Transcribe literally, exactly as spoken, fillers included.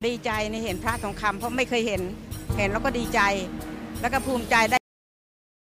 ดีใจในเห็นพระทองคำเพราะไม่เคยเห็นเห็นแล้วก็ดีใจแล้วก็ภูมิใจได้